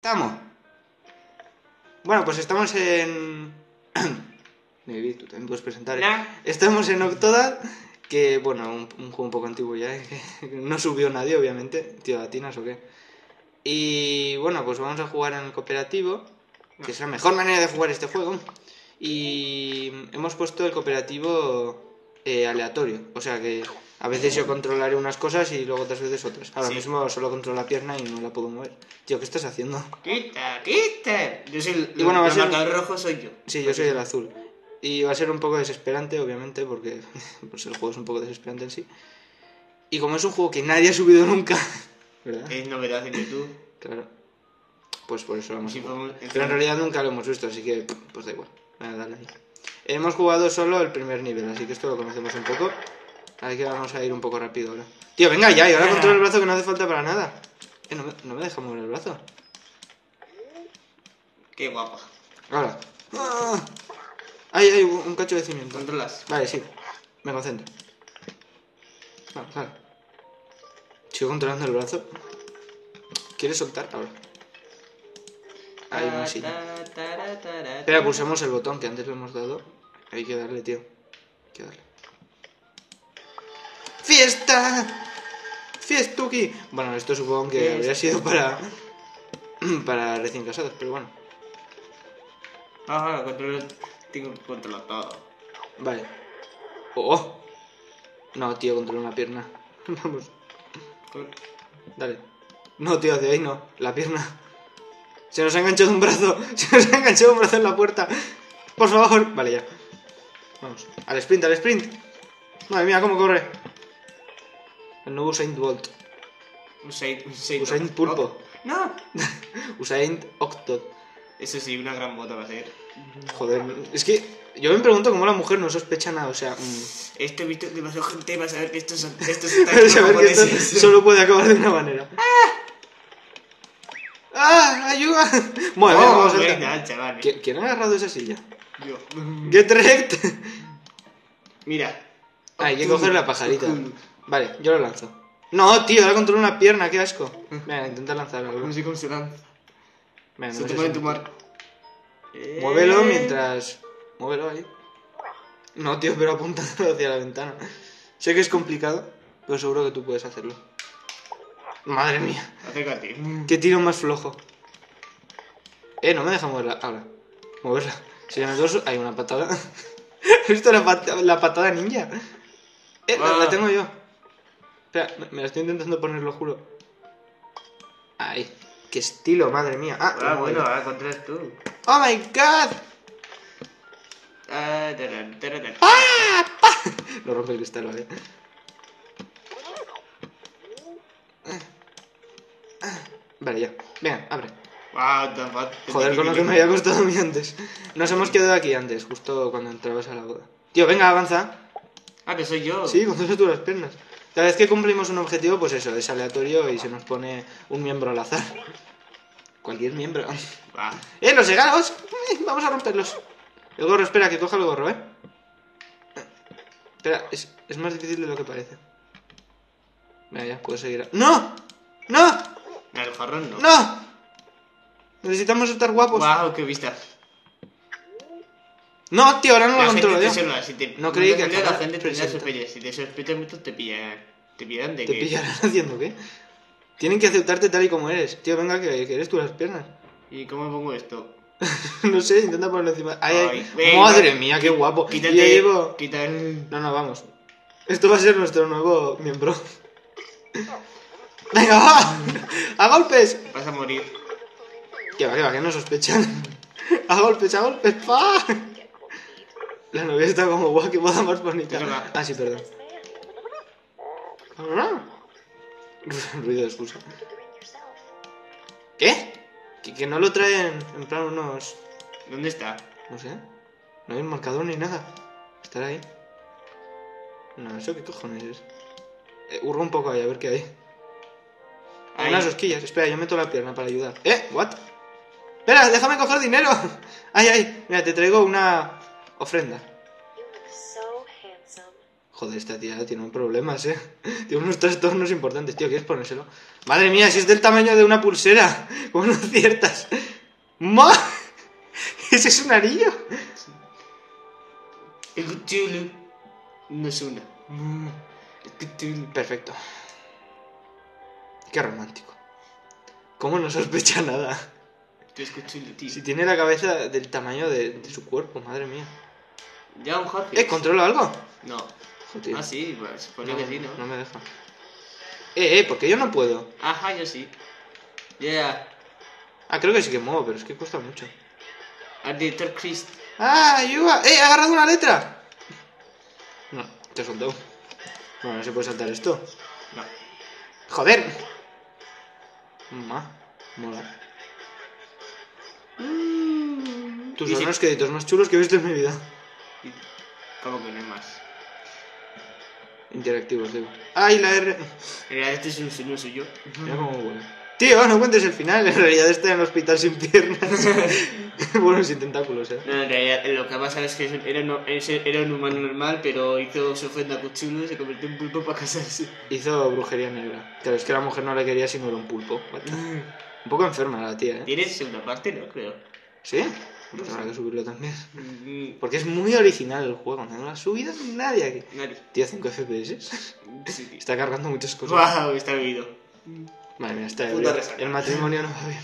Estamos. Bueno, pues estamos en... David, tú también puedes presentar. Nah. Estamos en Octodad, que, bueno, un juego un poco antiguo ya, que no subió nadie, obviamente. Tío, ¿latinas o qué? Y, bueno, pues vamos a jugar en el cooperativo, que es la mejor manera de jugar este juego. Y hemos puesto el cooperativo aleatorio, o sea que a veces yo controlaré unas cosas y luego otras veces otras. Ahora mismo solo controlo la pierna y no la puedo mover. Tío, ¿qué estás haciendo? ¡Quita, quita! Yo soy Y bueno, va a ser... marcador rojo soy yo. Sí, yo soy el azul. Y va a ser un poco desesperante, obviamente, porque pues el juego es un poco desesperante en sí. Y como es un juego que nadie ha subido nunca, ¿verdad? Es novedad en YouTube. Claro. Pues por eso lo hemos Sí, jugado. podemos- Pero en realidad nunca lo hemos visto, así que pues da igual. Venga, dale ahí. Hemos jugado solo el primer nivel, así que esto lo conocemos un poco. Así que vamos a ir un poco rápido ahora. Tío, venga ya, y ahora controla el brazo que no hace falta para nada. No me deja mover el brazo. Qué guapa. Ahora. ¡Ah! Hay un cacho de cimiento. ¿Controlas? Vale, sí. Me concentro. Vale. Sigo controlando el brazo. ¿Quieres soltar? Ahora. Ahí una silla. Espera, pulsemos el botón que antes lo hemos dado. Hay que darle, tío. Hay que darle. ¡Fiesta! ¡Fiestuki! Bueno, esto supongo que habría sido para recién casados, pero bueno. Ah, controlo. Tengo que controlar todo. Vale. ¡Oh! No, tío, controlo una pierna. Vamos, dale. No, tío, de ahí no. La pierna. Se nos ha enganchado un brazo. Se nos ha enganchado un brazo en la puerta. Por favor. Vale, ya. Vamos. Al sprint, al sprint. Madre mía, cómo corre. El nuevo Usain Bolt. Usain Pulpo. ¡No! Usain Octod. Eso sí, una gran bota va a ser. Joder, es que yo me pregunto cómo la mujer no sospecha nada, o sea... Esto he visto demasiado gente para saber que estos Pero ataques saber que esto solo puede acabar de una manera. ¡Ah! ¡Ayuda! Bueno, vamos a venga, chaval. ¿Quién ha agarrado esa silla? Yo. ¡Get wrecked! Mira. Hay que coger la pajarita. Vale, yo lo lanzo. No, tío, ahora controlo una pierna, qué asco. Venga, intenta lanzar algo. No sé cómo se lanza. Venga, Se no te sé pone si- tu marco. Muévelo mientras... Muévelo ahí. No, tío, pero apuntándolo hacia la ventana. Sé que es complicado, pero seguro que tú puedes hacerlo. Madre mía. Acércate. Qué tiro más flojo. No me deja moverla. Ahora. Moverla. Si en el dorso hay una patada. ¿Has visto la patada ninja? La tengo yo. Espera, me la estoy intentando poner, lo juro. Ahí. Qué estilo, madre mía. Ah, bueno, ahora controlas tú. ¡Oh my god! Tarán. Lo rompe el cristal, vale. Vale, ya. Venga, abre. Joder, con lo que me había costado a mí antes. Nos hemos quedado aquí antes, justo cuando entrabas a la boda. Tío, venga, avanza. Ah, que soy yo. Sí, controla tú las piernas. Cada vez que cumplimos un objetivo, pues eso, es aleatorio y se nos pone un miembro al azar. Cualquier miembro. Va. ¡Los regalos! Vamos a romperlos. El gorro, espera, que coja el gorro, ¿eh? Espera, es más difícil de lo que parece. Venga, ya, puedo seguir. ¡No! ¡No! El jarrón no. ¡No! Necesitamos estar guapos. Wow, qué vista. No, tío, ahora no lo La gente controlo te yo. suena, si te No creí que la acabara gente tendría presenta. sospechas. Si te sospechan mucho te pillan. ¿Te pillan de ¿Te qué? pillarán haciendo qué? Tienen que aceptarte tal y como eres. Tío, venga, que eres tú las piernas. ¿Y cómo pongo esto? No sé, intenta ponerlo encima. ¡Ay, ay! Ay, venga. ¡Madre mía, qué guapo! Quítate. Ya llevo... Quita el... No, vamos. Esto va a ser nuestro nuevo miembro. ¡Venga, va! ¡A golpes! Vas a morir. Que va, que no sospechan. ¡A golpes, ¡pa! La novia está como guau, qué boda más bonita. Eso va. Ah, sí, perdón. Ruido de excusa. ¿Qué? Que no lo traen en plan unos... ¿Dónde está? No sé. No hay un marcador ni nada. Estará ahí. No, ¿eso qué cojones es? Hurga un poco ahí, a ver qué hay. Hay Ahí. unas rosquillas. Espera, yo meto la pierna para ayudar. ¿What? Espera, déjame coger dinero. Ay, ay. Mira, te traigo una ofrenda. Joder, esta tía tiene problemas, Tiene unos trastornos importantes, tío. ¿Quieres ponérselo? Madre mía, si es del tamaño de una pulsera. ¿Cómo no aciertas? ¡Ma! ¿Ese es un anillo? El Cthulhu no es una. El Cthulhu. Perfecto. Qué romántico. ¿Cómo no sospecha nada? Tú es Cthulhu, tío. Si tiene la cabeza del tamaño de su cuerpo, madre mía. Ya un Happy. ¿Controlo algo? No. Joder. Ah, sí, pues supone que sí, ¿no? No me deja. Porque yo no puedo. Ajá, yo sí. Yeah. Ah, creo que sí que muevo, pero es que cuesta mucho. Al director Chris. ¡Ah, ayuda! ¡He agarrado una letra! No, te he soltado. Bueno, no se puede saltar esto. No. ¡Joder! Mola. Tus Y son si- los créditos más chulos que he visto en mi vida. ¿Cómo que no hay más? Interactivos, digo. ¡Ay, la R! Mira, este es un sueño suyo. Mira cómo huele. Tío, no cuentes el final. En realidad está en el hospital sin piernas. Bueno, sin tentáculos, No, en realidad lo que ha pasado es que era un humano normal, pero hizo su ofrenda a Cthulhu y se convirtió en pulpo para casarse. Hizo brujería negra. Claro, es que la mujer no le quería si no era un pulpo. What the- Un poco enferma la tía, ¿Tienes segunda parte? No, creo. ¿Sí? Pues habrá que subirlo también. Mm, Porque es muy original el juego. No lo ha subido nadie aquí. Nadie. Tío, 5 FPS. Sí, tío. Está cargando muchas cosas. ¡Wow! Está vivido. Madre mía, está Puta ebrio. resaca. El matrimonio no va bien.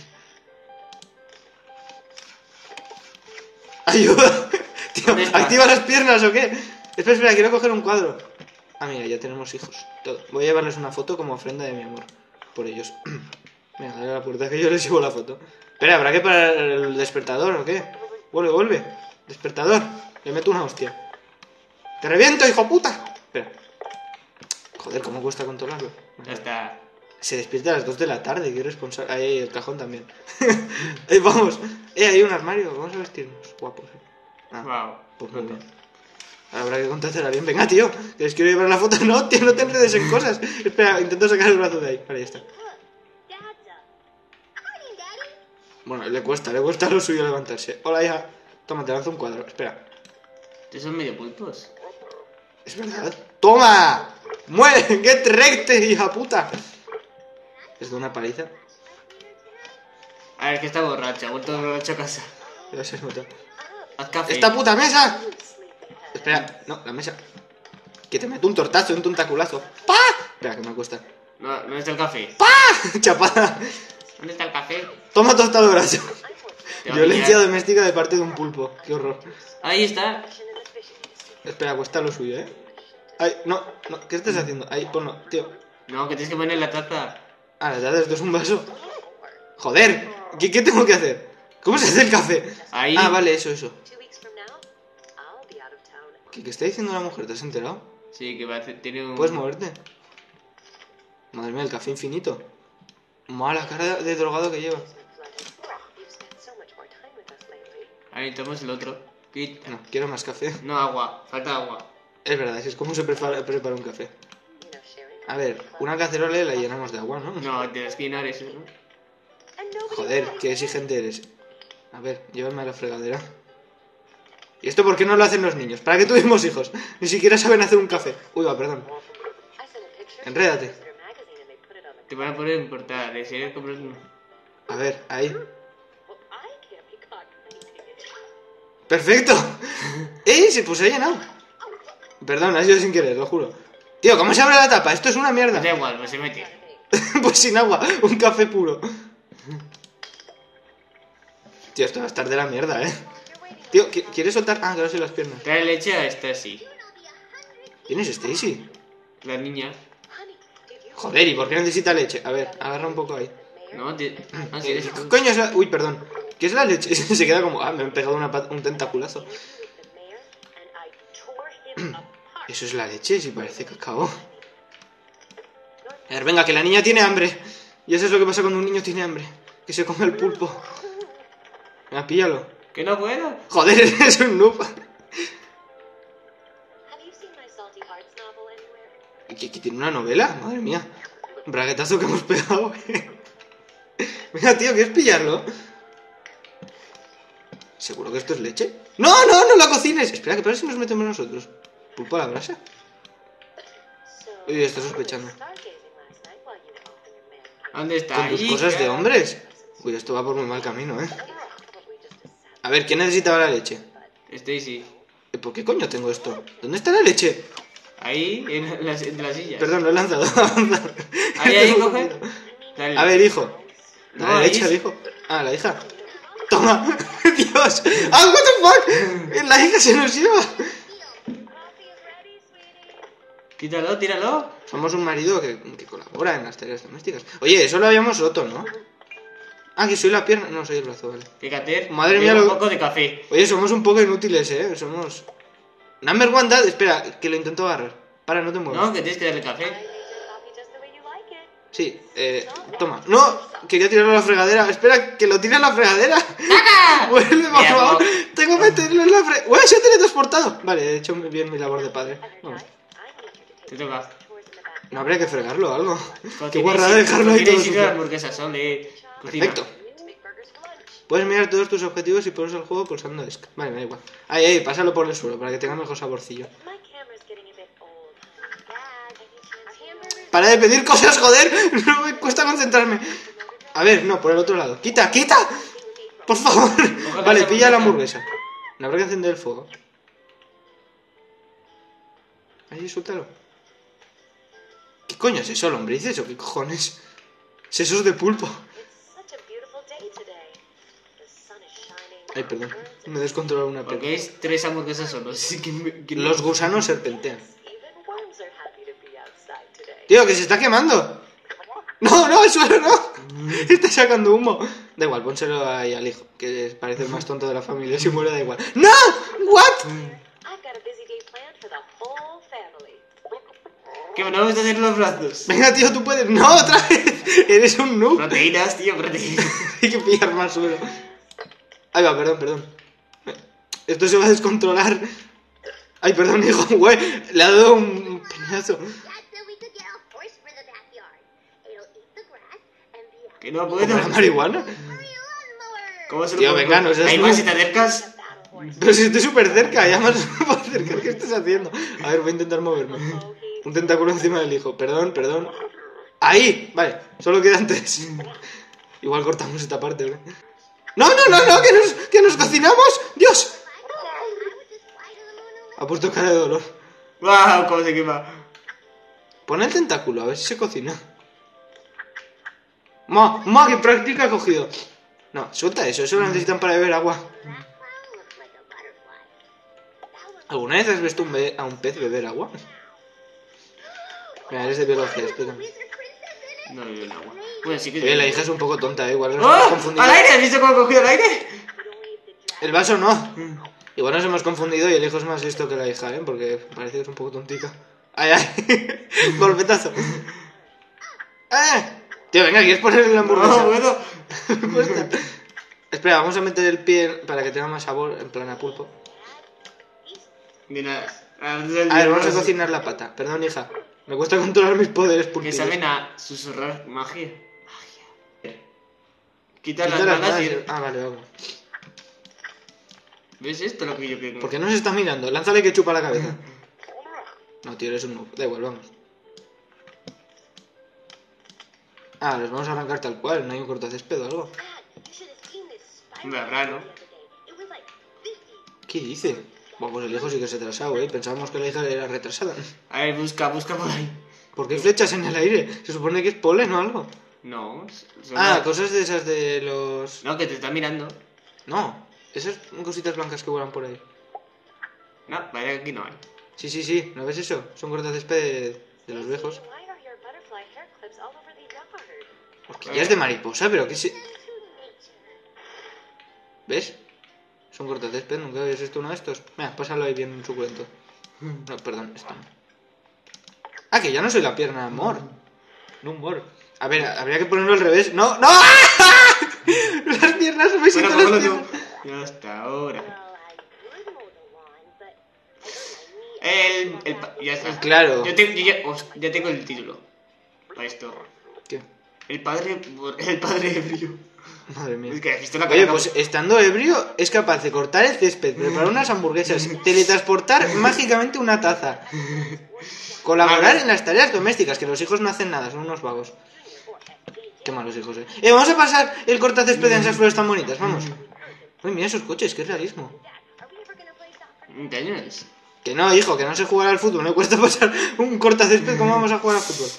¡Ayuda! Tío, ¿Dónde está? ¿activa las piernas o qué? Espera, quiero coger un cuadro. Ah, mira, ya tenemos hijos. Todo. Voy a llevarles una foto como ofrenda de mi amor. Por ellos. Venga, dale a la puerta que yo les llevo la foto. Espera, ¿habrá que parar el despertador o qué? Vuelve. Despertador. Le meto una hostia. ¡Te reviento, hijo puta! Espera. Joder, ¿cómo cuesta controlarlo? Ya está. Se despierta a las 2 de la tarde, qué responsable. Ahí, el cajón también. Vamos. Hay un armario, vamos a vestirnos. Guapos, Ah, Wow. pues muy bien. Habrá que contratar a alguien. Venga, tío, que les quiero llevar la foto. No, tío, no te enredes en cosas. Espera, intento sacar el brazo de ahí. Vale, ya está. Bueno, le cuesta lo suyo levantarse. Hola, hija. Toma, te lanzo un cuadro. Espera. ¿Estos son medio pulpos? ¿Es verdad? ¡Toma! ¡Muere! ¡Qué recte, hija puta! ¿Es de una paliza? A ver, que está borracha. Ha vuelto borracha a casa. Ya se nota. Haz café. ¡Esta puta mesa! Espera, no, la mesa. Que te meto un tortazo, un tentaculazo. ¡Pah! Espera, que me cuesta. No, ¿dónde está el café? Chapada. ¿Dónde está el café? Toma tostado brazo. Te va a Violencia pillar. doméstica de parte de un pulpo. Qué horror. Ahí está. Espera, cuesta lo suyo, Ay, no, ¿qué estás haciendo? Ahí, ponlo, tío. No, que tienes que poner la taza. Ah, la verdad, esto es un vaso. Joder, ¿qué tengo que hacer? ¿Cómo se hace el café? Ahí. Ah, vale, eso. ¿Qué está diciendo la mujer? ¿Te has enterado? Sí, que va a hacer, tiene un... ¿Puedes moverte? Madre mía, el café infinito. Mala cara de drogado que lleva. Ahí, tomamos el otro. Pit. No, quiero más café. No, agua. Falta agua. Es verdad, así es como se prepara un café. A ver, una cacerola y la llenamos de agua, ¿no? No, de las quinares, ¿no? Joder, qué exigente eres. A ver, llévame a la fregadera. ¿Y esto por qué no lo hacen los niños? ¿Para qué tuvimos hijos? Ni siquiera saben hacer un café. Uy, va, perdón. Enrédate. Te van a poner en portada. Les iré a comprar uno. A ver, ahí. ¡Perfecto! Se ha llenado. Perdón, ha sido sin querer, lo juro. Tío, ¿cómo se abre la tapa? Esto es una mierda. Da igual, pues se mete. Pues sin agua, un café puro. Tío, esto va a estar de la mierda, Tío, ¿quieres soltar? Ah, claro, sí, las piernas. Trae leche a esta, sí. ¿Quién es Stacy? La niña. Joder, ¿y por qué necesita leche? A ver, agarra un poco ahí. No, ah, sí, eres tú. Coño, es la... Uy, perdón. ¿Qué es la leche? Se queda como... Ah, me han pegado un tentaculazo. Eso es la leche, si parece cacao. A ver, venga, que la niña tiene hambre. Y eso es lo que pasa cuando un niño tiene hambre. Que se come el pulpo. Venga, píllalo. Que no puedo. Joder, eres un noob. ¿Que tiene una novela? Madre mía. Braguetazo que hemos pegado. Venga, tío, ¿quieres pillarlo? ¿Seguro que esto es leche? ¡No, no, no la cocines! Espera, que parece si nos metemos nosotros. ¿Pulpo a la brasa? Uy, está sospechando. ¿Dónde está? Con tus Ahí, cosas de ya. hombres. Uy, esto va por muy mal camino, ¿eh? A ver, ¿quién necesitaba la leche? Stacy. ¿Por qué coño tengo esto? ¿Dónde está la leche? Ahí, entre las sillas. Perdón, lo he lanzado. Ahí, coge. Dale. A ver, hijo. No, Dale ahí leche al sí. hijo. Ah, la hija. Toma. Dios. Ah, what the fuck. La hija se nos lleva. Quítalo, tíralo. Somos un marido que colabora en las tareas domésticas. Oye, eso lo habíamos roto, ¿no? Ah, que soy la pierna. No, soy el brazo, vale. Fíjate. Madre mía, lleva un lo- poco de café. Oye, somos un poco inútiles, ¿eh? Somos... Number one dad... Espera, que lo intento agarrar. Para, no te muevas. No, que tienes que darle café. Sí, toma. ¡No! Quería tirarlo a la fregadera. Espera, que lo tire a la fregadera. Vuelve, por Mira, favor. como- Tengo que meterlo en la fregadera. ¡Uy, se ha teletransportado! Vale, he hecho bien mi labor de padre. Vamos. Te toca. No habría que fregarlo o algo. Qué Cocina guarrada y- dejarlo ahí cocina y todo sirve las sucio. hamburguesas, ole. Cocina. Perfecto. Puedes mirar todos tus objetivos y pones el juego pulsando ESC. Vale, me da igual. Ahí, pásalo por el suelo para que tenga mejor saborcillo. Para de pedir cosas, joder. No me cuesta concentrarme. A ver, no, por el otro lado. ¡Quita, quita! Por favor. Vale, pilla la hamburguesa. No habrá que encender el fuego. Ahí, suéltalo. ¿Qué coño es eso, lombrices o qué cojones? Sesos de pulpo. Ay, perdón. Me he descontrolado una Porque pelota. es 3 hamburguesas solo. Así que Los gusanos serpentean. Tío, que se está quemando. No, no, el suelo no. Está sacando humo. Da igual, pónselo ahí al hijo, que parece el más tonto de la familia. Si muere, da igual. ¡No! ¿What? Que no me estás haciendo los brazos. Venga, tío, tú puedes. ¡No, otra vez! Eres un noob. Proteínas, tío, proteínas. Hay que pillar más suelo. Ahí va, perdón, perdón. Esto se va a descontrolar. Ay, perdón, hijo, güey. Le ha dado un peñazo. Que no ¿Como puedo. la marihuana? ¿Cómo se lo Tío, puedo- venga, no seas Ahí tú. más si te acercas. Pero si estoy súper cerca, ya más no me puedo acercar. ¿Qué estás haciendo? A ver, voy a intentar moverme. Un tentáculo encima del hijo. Perdón, perdón. ¡Ahí! Vale, solo quedan 3. Igual cortamos esta parte, ¿eh? ¡No, no, no, no! ¡Que nos cocinamos! ¡Dios! Ha puesto cara de dolor. ¡Wow! ¿Cómo se quema? Pon el tentáculo, a ver si se cocina. ¡Ma! ¡Qué práctica ha cogido! No, suelta eso, eso lo necesitan para beber agua. ¿Alguna vez has visto a un pez beber agua? Mira, eres de biología, explícame. No le dio el agua. Pues sí que. Oye, la hija es un poco tonta, igual nos ¡Oh! hemos confundido. ¡Al aire! ¿Has visto cómo ha cogido el aire? El vaso no. Igual nos hemos confundido y el hijo es más listo que la hija, ¿eh? Porque parece que es un poco tontica. ¡Ay, ay! Golpetazo. ¡Eh! Tío, venga, ¿quieres ponerle la hamburguesa? No puedo. Cuesta. Espera, vamos a meter el pie para que tenga más sabor, en plan a pulpo. De nada. A ver, vamos a cocinar la pata. Perdón, hija. Me cuesta controlar mis poderes Que pulpinos. saben a susurrar magia. Quita las Quita las manos manos. y. Ah, vale, vamos. ¿Ves esto lo que yo quiero? ¿Por qué no se está mirando? Lánzale que chupa la cabeza. No, tío, eres un noob. Da igual, vamos. Ah, los vamos a arrancar tal cual. No hay un cortacésped o algo. Hombre, habrá, ¿no? ¿Qué dice? Bueno, pues el hijo sí que se ha atrasado, ¿eh? Pensábamos que la hija era retrasada. A ver, busca por ahí. ¿Por qué hay flechas en el aire? Se supone que es polen o algo. No. son Ah, las- cosas de esas de los... No, que te está mirando. No, esas cositas blancas que vuelan por ahí. No, parece que aquí no hay. Sí, sí, sí, ¿no ves eso? Son cortacésped de los viejos. Horquillas de mariposa, pero ¿qué se...? ¿Ves? Son cortacésped, nunca habías visto uno de estos. Mira, pásalo ahí bien suculento. No, perdón, esto no. Ah, que ya no soy la pierna, amor. No, amor. A ver, habría que ponerlo al revés. ¡No! ¡No! Las piernas, me siento Bueno, las cógelo tú. piernas. Ya hasta ahora. Ya está. Claro. Ya tengo el título. Para esto. ¿Qué? El padre ebrio. Madre mía. Es que has visto la Oye, cara. pues estando ebrio es capaz de cortar el césped, preparar unas hamburguesas, teletransportar mágicamente una taza, colaborar en las tareas domésticas, que los hijos no hacen nada, son unos vagos. Qué malos hijos, vamos a pasar el cortacésped en esas flores tan bonitas, vamos. Uy, mira esos coches, qué realismo. ¿Te años? Que no, hijo, que no sé jugar al fútbol, me cuesta pasar un cortacésped, ¿cómo vamos a jugar al fútbol?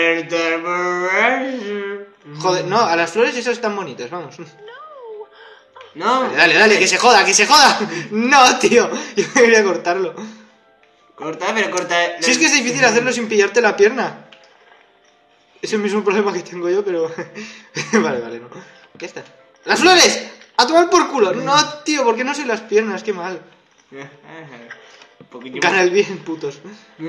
Joder, no, a las flores esas están bonitas, vamos. No. Dale, dale, que se joda, que se joda. No, tío, yo quería cortarlo. Corta, pero corta. Si es que es difícil hacerlo sin pillarte la pierna. Es el mismo problema que tengo yo, pero... Vale, no. Ya está. ¡Las flores! ¡A tomar por culo! No, tío, ¿por qué no sé las piernas? Qué mal. Un poquito Gana el bien, putos.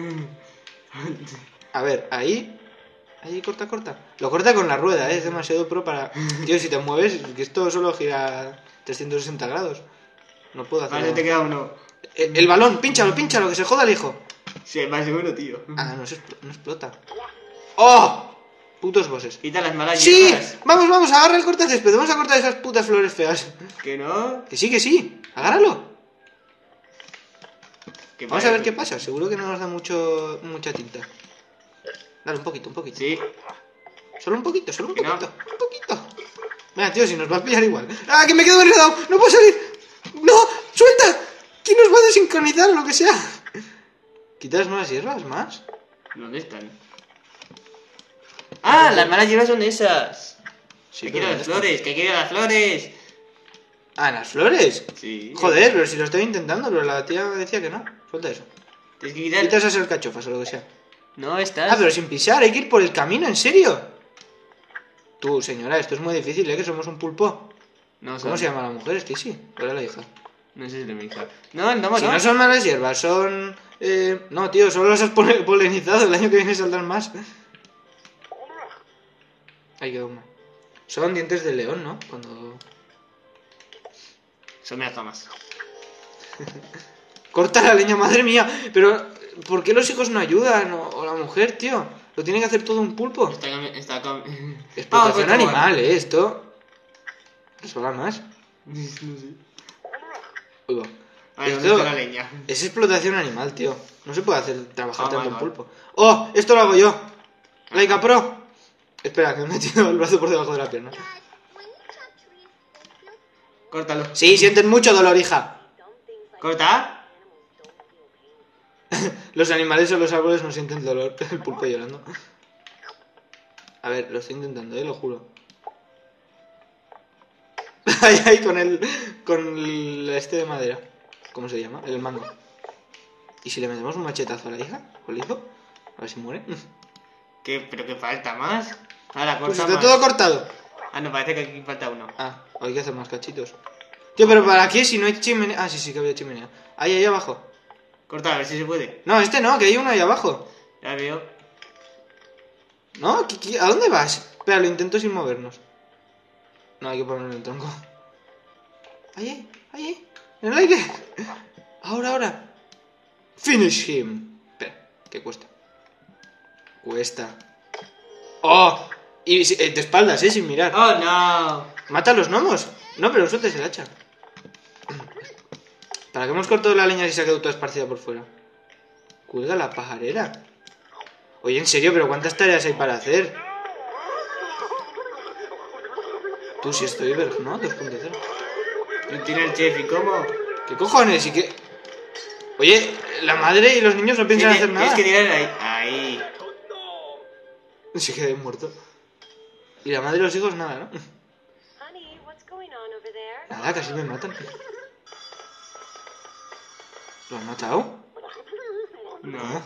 A ver, ahí... Ahí, corta. Lo corta con la rueda, es demasiado pro para... Tío, si te mueves, que esto solo gira 360 grados. No puedo hacerlo. Vale, te queda uno. El balón, pínchalo, que se joda el hijo. Sí, más seguro, tío. Ah, no explota. ¡Oh! Putos bosses. Quita las malas ¡Sí! hierbas. Vamos, agarra el cortacésped. Vamos a cortar esas putas flores feas. Que no. Que sí. Agárralo. Que Vamos a ver qué pasa. Seguro que no nos da mucha tinta. Dale, un poquito. Sí. Solo un poquito. Que no. Un poquito. Mira, tío, si nos va a pillar igual. ¡Ah, que me quedo enredado! ¡No puedo salir! ¡No! ¡Suelta! ¿Quién nos va a desincronizar o lo que sea? ¿Quitas más hierbas? ¿Más? ¿Dónde están? ¡Ah! Las malas hierbas son esas. Sí, Que pero quiero las ¿dónde flores, que quiero las flores. están? Ah, ¿las flores? Sí. Joder, pero si lo estoy intentando, pero la tía decía que no. Suelta eso. Tienes que quitar. Quita esas alcachofas o lo que sea. No, estás. Ah, pero sin pisar, hay que ir por el camino, ¿en serio? Tú, señora, esto es muy difícil, ¿eh? Que somos un pulpo. No, ¿Cómo se llama la mujer? Es que sí, o era la hija. No sé si le me hija. No, Si no son malas hierbas, son... No, tío, solo los has polinizado, el año que viene saldrán más. Ahí quedó una. Son dientes de león, ¿no? Cuando... Son las tomas. Corta la leña, madre mía. Pero, ¿por qué los hijos no ayudan? O la mujer, tío. Lo tiene que hacer todo un pulpo. Explotación animal, esto. Resbala más. No sé. Uy, va. Vale, Esto- ¿dónde está la leña? Es explotación animal, tío. No se puede hacer trabajar Ah, tanto vale, un vale. pulpo. ¡Oh! Esto lo hago yo. Laika Pro. Espera, que me he metido el brazo por debajo de la pierna. Córtalo. Sí, sienten mucho dolor, hija. ¿Corta? Los animales o los árboles no sienten dolor. El pulpo llorando. A ver, lo estoy intentando, lo juro. Ahí, con el este de madera. ¿Cómo se llama? El mango. ¿Y si le metemos un machetazo a la hija? ¿O el hijo? A ver si muere. ¿Qué? ¿Pero qué falta más? Ahora, Pues corta está más. todo cortado. Ah, no, parece que aquí falta uno. Ah, hay que hacer más cachitos. Tío, pero ¿para qué si no hay chimenea? Ah, sí, que había chimenea. Ahí abajo. Corta, a ver si se puede. No, este no, que hay uno ahí abajo. Ya veo. ¿No? ¿A dónde vas? Espera, lo intento sin movernos. No, hay que ponerlo en el tronco. Ahí, en el aire. Ahora. Finish him. Espera, ¿qué cuesta? Cuesta. ¡Oh! Y de espaldas, sin mirar. ¡Oh, no! Mata a los gnomos. No, pero sueltes el hacha. ¿Para qué hemos cortado la leña si se ha quedado toda esparcida por fuera? Cuelga la pajarera. Oye, en serio, pero ¿cuántas tareas hay para hacer? Tú si estoy ver, ¿no? 2.0. No tiene el chef, ¿y cómo? ¿Qué cojones? ¿Y qué? Oye, la madre y los niños no piensan hacer nada. Tienes que tirar ahí. Ahí. Se quedé muerto. Y la madre y los hijos nada, ¿no? Nada, casi me matan. ¿Lo han matado? No.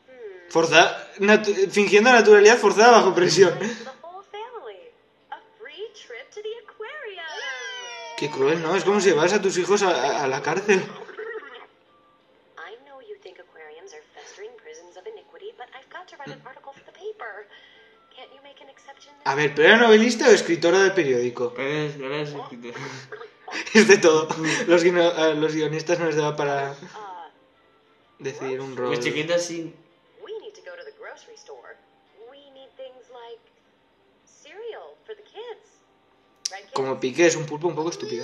Fingiendo naturalidad forzada bajo presión. Qué cruel, ¿no? Es como si llevas a tus hijos a la cárcel. A ver, ¿pero era novelista o escritora de periódico? Pero es escritor. Es de todo. Los guionistas no les daba para decidir un rol. Pues chiquita así. Como Piqué es un pulpo un poco estúpido.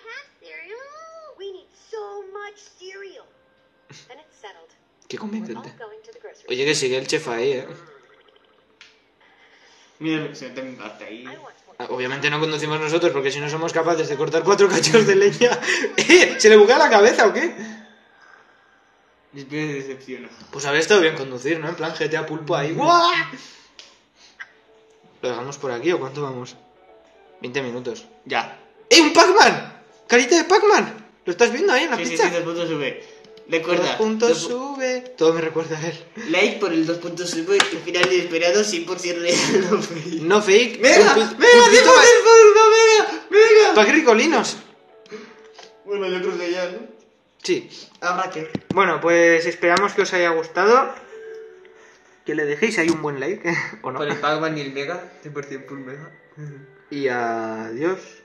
Qué convincente. Oye, que sigue el chef ahí, Mira, se te hasta ahí. Obviamente no conducimos nosotros, porque si no somos capaces de cortar 4 cachos de leña... ¿Se le buguea la cabeza o qué? Me decepciona. Pues habría estado bien conducir, ¿no? En plan GTA pulpo ahí. ¡Guau! ¿Lo dejamos por aquí o cuánto vamos? 20 minutos. Ya. ¡Un Pac-Man! ¡Carita de Pac-Man! ¿Lo estás viendo ahí en la Sí, pizza? 2 puntos sube. Recuerda. 2 puntos sube. Todo me recuerda a él. Like por el 2 puntos sube y final inesperado 100% real. No fake. No fake. ¡Venga! Pulpito ¡Venga! ¡Venga! Pacricolinos. Bueno, yo creo que ya, ¿no? Sí. Ahora qué. Bueno, pues esperamos que os haya gustado. Que le dejéis ahí un buen like, ¿o no? Por el Pac-Man y el Mega. 100% por Mega. Y adiós.